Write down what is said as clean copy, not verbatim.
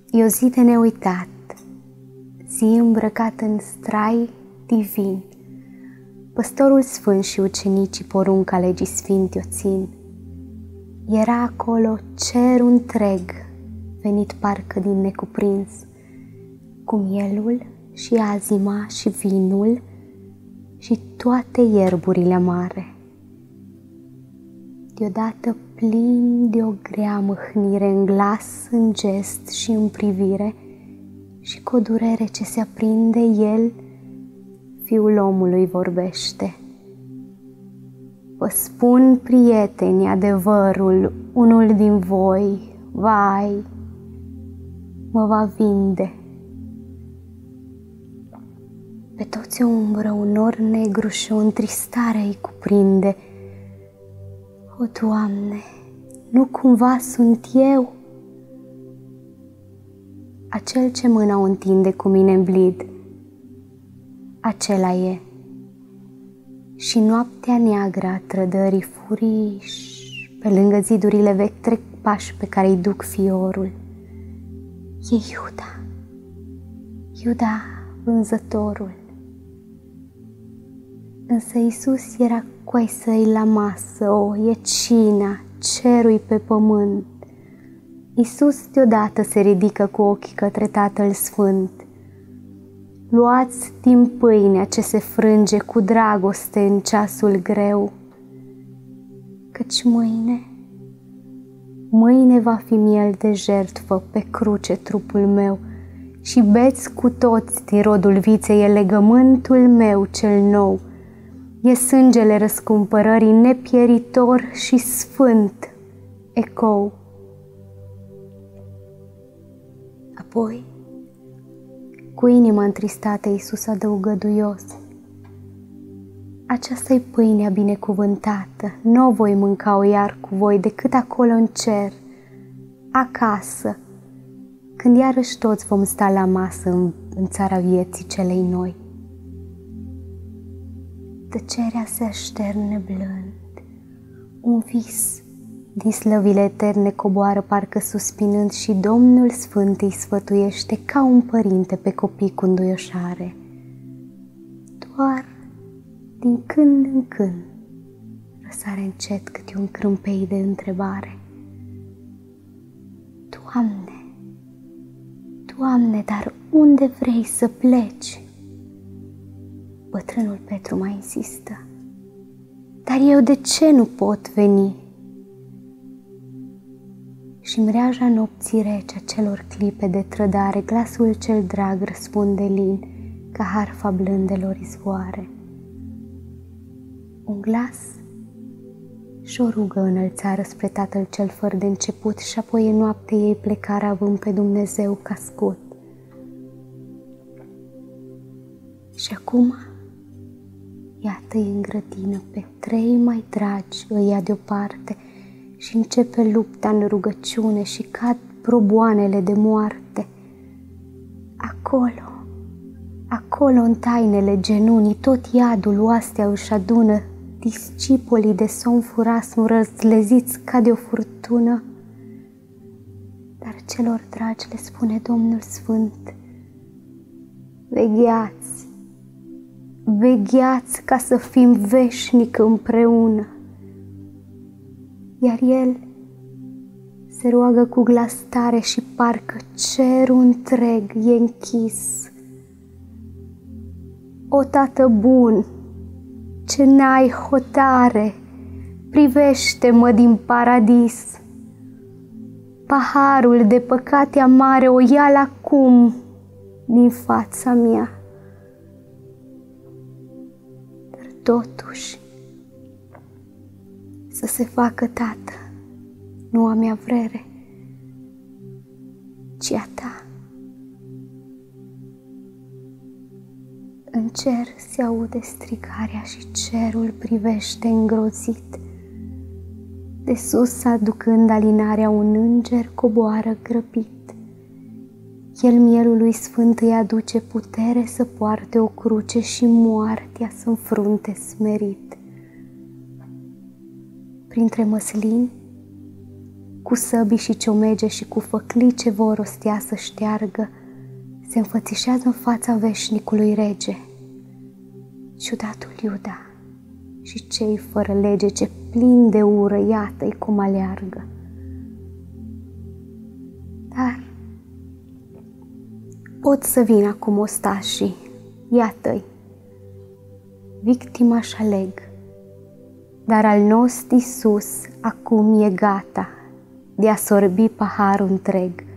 E o zi de neuitat, zi îmbrăcat în strai divin. Păstorul sfânt și ucenicii porunca legii sfinte o țin. Era acolo cerul întreg, venit parcă din necuprins, cu mielul și azima și vinul și toate ierburile amare. Deodată plin de o grea mâhnire în glas, în gest și în privire, și cu o durere ce se aprinde, el, Fiul omului, vorbește. Vă spun, prieteni, adevărul, unul din voi, vai, mă va vinde. Pe toți o umbră, un nor negru și o întristare îi cuprinde. O, Doamne, nu cumva sunt eu? Acel ce mâna o întinde cu mine în blid, acela e. Și noaptea neagră a trădării furiș, pe lângă zidurile vechi trec pași pe care îi duc fiorul. E Iuda, Iuda vânzătorul. Însă Iisus era cu ai săi la masă, e cina, cerul pe pământ. Iisus deodată se ridică cu ochii către Tatăl Sfânt. Luați din pâinea ce se frânge cu dragoste în ceasul greu, căci mâine va fi miel de jertfă pe cruce trupul meu, și beți cu toți din rodul viței, e legământul meu cel nou, e sângele răscumpărării nepieritor și sfânt ecou. Apoi, cu inima întristată, Iisus adăugă duios: aceasta-i pâinea binecuvântată, n-o voi mânca-o iar cu voi decât acolo în cer, acasă, când iarăși toți vom sta la masă în țara vieții celei noi. Tăcerea se așterne blând, un vis din slăvile eterne coboară parcă suspinând, și Domnul Sfânt îi sfătuiește ca un părinte pe copii cu înduioșare. Doar din când în când răsare încet câte un crâmpei de întrebare: Doamne, Doamne, dar unde vrei să pleci? Bătrânul Petru mai insistă: dar eu de ce nu pot veni? Și mreaja nopții rece a celor clipe de trădare, glasul cel drag răspunde lin, ca harfa blândelor izvoare. Un glas și o rugă înălțară spre Tatăl cel fără de început, și apoi în noapte ei plecare având pe Dumnezeu ca scut. Și acum, iată-i în grădină, pe trei mai dragi îi ia deoparte, și începe lupta în rugăciune și cad proboanele de moarte. Acolo în tainele genunii, tot iadul oastea își adună, discipolii de somn furasmu răzleziți ca de o furtună. Dar celor dragi le spune Domnul Sfânt: vegheați, vegheați ca să fim veșnic împreună. Iar el se roagă cu glas tare și parcă cerul întreg e închis. O, Tată bun, ce n-ai hotare, privește-mă din paradis. Paharul de păcate amare o ia-l acum din fața mea. Dar totuși, să se facă, Tată, nu a mea vrere, ci a Ta. În cer se aude strigarea și cerul privește îngrozit. De sus, aducând alinarea, un înger coboară grăbit. El mielului sfânt îi aduce putere să poarte o cruce și moartea să înfrunte smerit. Printre măslini, cu săbii și ciomege și cu făclii ce vor rostea să șteargă, se înfățișează în fața veșnicului rege. Ciudatul Iuda și cei fără lege ce plin de ură, iată-i cum aleargă. Dar pot să vin acum ostașii, iată-i, victima-și aleg, dar al nostru Iisus acum e gata de a sorbi paharul întreg.